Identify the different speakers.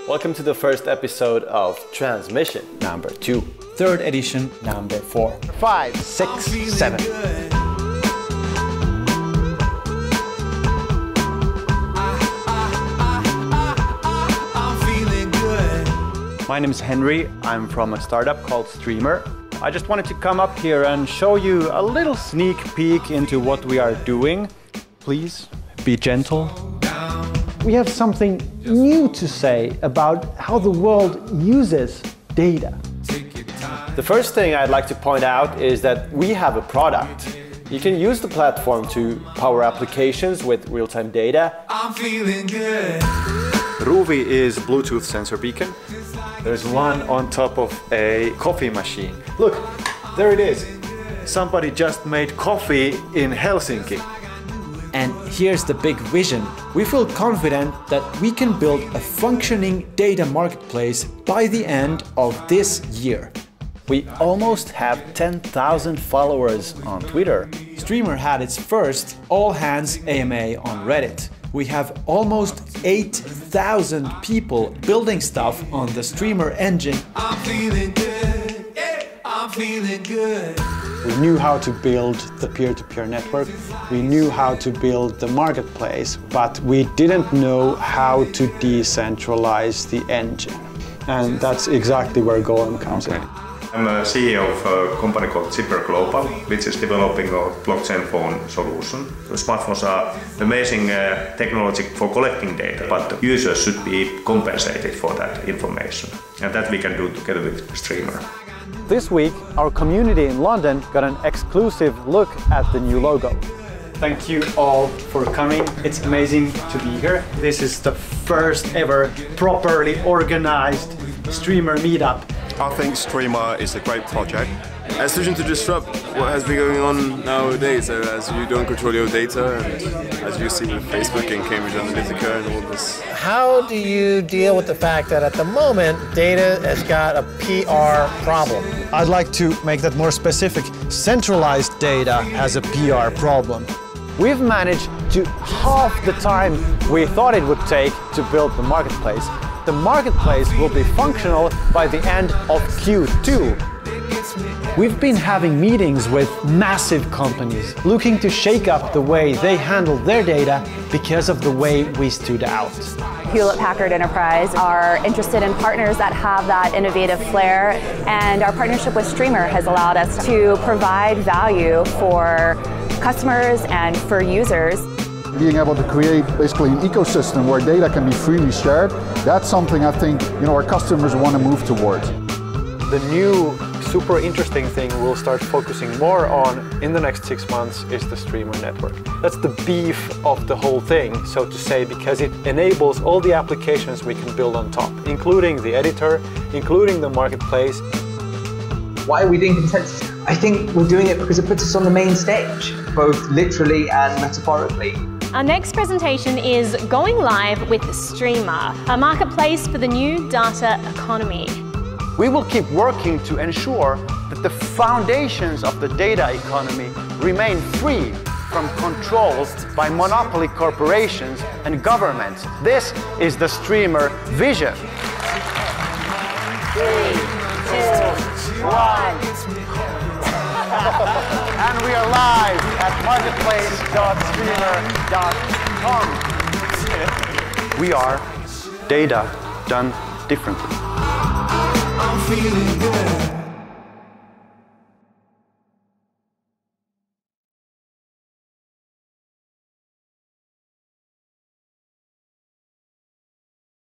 Speaker 1: Welcome to the first episode of Transmission number 2.
Speaker 2: Third edition number 4.
Speaker 3: 5, 6, 7.
Speaker 1: My name is Henri. I'm from a startup called Streamr. I just wanted to come up here and show you a little sneak peek into what we are doing. Please be gentle.
Speaker 3: We have something new to say about how the world uses data.
Speaker 1: The first thing I'd like to point out is that we have a product. You can use the platform to power applications with real-time data.
Speaker 4: I'm feeling good.
Speaker 1: Ruuvi is a Bluetooth sensor beacon. There's one on top of a coffee machine. Look, there it is. Somebody just made coffee in Helsinki.
Speaker 2: And here's the big vision. We feel confident that we can build a functioning data marketplace by the end of this year.
Speaker 1: We almost have 10,000 followers on Twitter.
Speaker 2: Streamr had its first all-hands AMA on Reddit. We have almost 8,000 people building stuff on the Streamr engine.
Speaker 4: I'm feeling good. Yeah, I'm feeling good.
Speaker 3: We knew how to build the peer-to-peer network. We knew how to build the marketplace, but we didn't know how to decentralize the engine. And that's exactly where Golem comes in.
Speaker 5: I'm a CEO of a company called Zipper Global, which is developing a blockchain phone solution. The smartphones are amazing technology for collecting data, but the users should be compensated for that information. And that we can do together with Streamr.
Speaker 1: This week, our community in London got an exclusive look at the new logo.
Speaker 3: Thank you all for coming. It's amazing to be here. This is the first ever properly organized Streamr meetup.
Speaker 6: I think Streamr is a great project. A solution to disrupt what has been going on nowadays, as you don't control your data, and as you see with Facebook and Cambridge Analytica and all this.
Speaker 7: How do you deal with the fact that at the moment, data has got a PR problem?
Speaker 3: I'd like to make that more specific. Centralized data has a PR problem.
Speaker 1: We've managed to half the time we thought it would take to build the marketplace. The marketplace will be functional by the end of Q2.
Speaker 3: We've been having meetings with massive companies looking to shake up the way they handle their data because of the way we stood out.
Speaker 8: Hewlett-Packard Enterprise are interested in partners that have that innovative flair, and our partnership with Streamr has allowed us to provide value for customers and for users.
Speaker 9: Being able to create basically an ecosystem where data can be freely shared, that's something I think our customers want to move towards.
Speaker 1: The new super interesting thing we'll start focusing more on in the next 6 months is the Streamr network. That's the beef of the whole thing, so to say, because it enables all the applications we can build on top, including the editor, including the marketplace.
Speaker 10: Why are we doing consensus? I think we're doing it because it puts us on the main stage, both literally and metaphorically.
Speaker 11: Our next presentation is Going Live with Streamr, a marketplace for the new data economy.
Speaker 12: We will keep working to ensure that the foundations of the data economy remain free from control by monopoly corporations and governments. This is the Streamr vision. 3, 2, 1. And we are live at marketplace.streamr.com. We are data done differently.
Speaker 4: I'm feeling good.